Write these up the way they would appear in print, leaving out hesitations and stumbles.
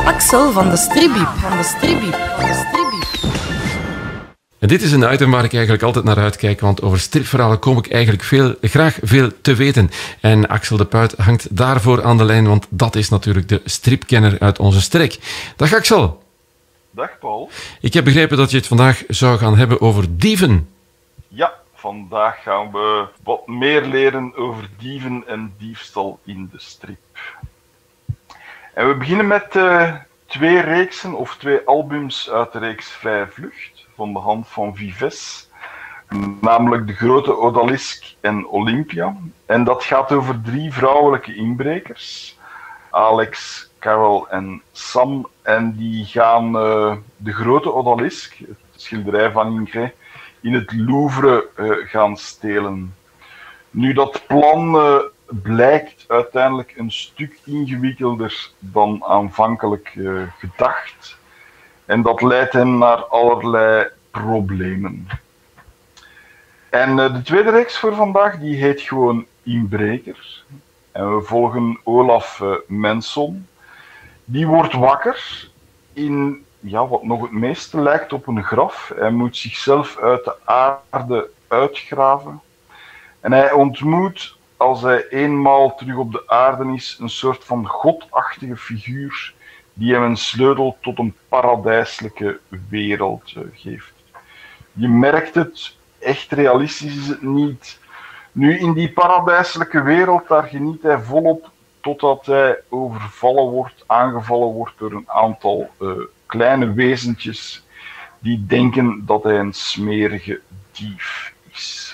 Axel van de Stribiep. En dit is een item waar ik eigenlijk altijd naar uitkijk, want over stripverhalen kom ik eigenlijk graag veel te weten. En Axel de Puit hangt daarvoor aan de lijn, want dat is natuurlijk de stripkenner uit onze streek. Dag Axel. Dag Paul. Ik heb begrepen dat je het vandaag zou gaan hebben over dieven. Ja, vandaag gaan we wat meer leren over dieven en diefstal in de strip. En we beginnen met twee reeksen of twee albums uit de reeks Vrije Vlucht van de hand van Vives, namelijk De Grote Odalisk en Olympia. En dat gaat over 3 vrouwelijke inbrekers, Alex, Carol en Sam, en die gaan De Grote Odalisk, het schilderij van Ingres, in het Louvre gaan stelen. Nu, dat plan blijkt uiteindelijk een stuk ingewikkelder dan aanvankelijk gedacht. En dat leidt hen naar allerlei problemen. En de tweede reeks voor vandaag, die heet gewoon Inbreker. En we volgen Olaf Menson. Die wordt wakker in wat nog het meeste lijkt op een graf. Hij moet zichzelf uit de aarde uitgraven. En hij ontmoet, als hij eenmaal terug op de aarde is, een soort van godachtige figuur die hem een sleutel tot een paradijselijke wereld geeft. Je merkt het, echt realistisch is het niet. Nu, in die paradijselijke wereld, daar geniet hij volop totdat hij aangevallen wordt door een aantal kleine wezentjes die denken dat hij een smerige dief is.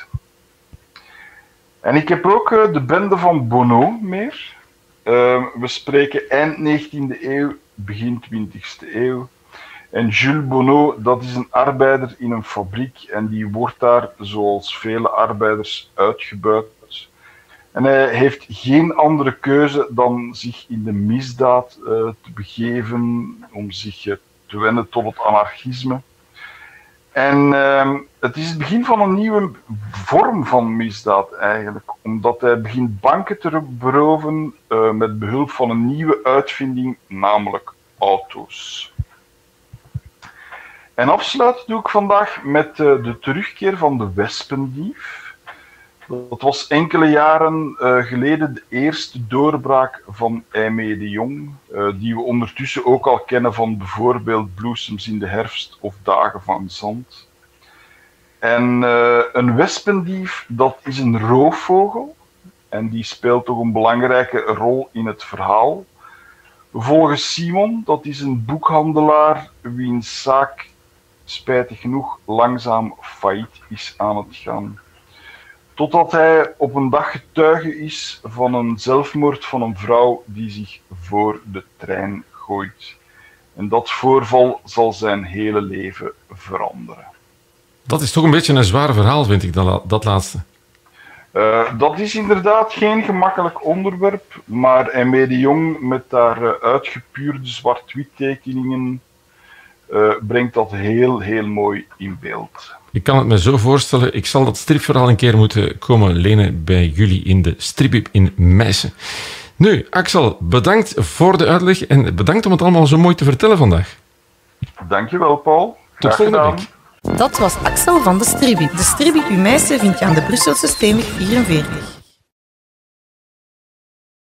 En ik heb ook de bende van Bonneau meer. We spreken eind 19e eeuw, begin 20e eeuw. En Jules Bonneau, dat is een arbeider in een fabriek en die wordt daar, zoals vele arbeiders, uitgebuit. En hij heeft geen andere keuze dan zich in de misdaad te begeven, om zich te wennen tot het anarchisme. En het is het begin van een nieuwe vorm van misdaad eigenlijk, omdat hij begint banken te beroven met behulp van een nieuwe uitvinding, namelijk auto's. En afsluiten doe ik vandaag met de terugkeer van de wespendief. Dat was enkele jaren geleden de eerste doorbraak van Aimé de Jong, die we ondertussen ook al kennen van bijvoorbeeld Bloesems in de herfst of Dagen van Zand. En een wespendief, dat is een roofvogel en die speelt toch een belangrijke rol in het verhaal. Volgens Simon, dat is een boekhandelaar wiens zaak spijtig genoeg langzaam failliet is aan het gaan. Totdat hij op een dag getuige is van een zelfmoord van een vrouw die zich voor de trein gooit. En dat voorval zal zijn hele leven veranderen. Dat is toch een beetje een zwaar verhaal, vind ik, dat laatste. Dat is inderdaad geen gemakkelijk onderwerp, maar Aimé de Jong met daar uitgepuurde zwart-wit tekeningen brengt dat heel mooi in beeld. Ik kan het me zo voorstellen, ik zal dat stripverhaal een keer moeten komen lenen bij jullie in de Stribiep in Meissen. Nu, Axel, bedankt voor de uitleg en bedankt om het allemaal zo mooi te vertellen vandaag. Dankjewel, Paul. Tot volgende week. Dat was Axel van de Stribiep. De Stribiep in Meissen vind je aan de Brusselse Steenweg 44.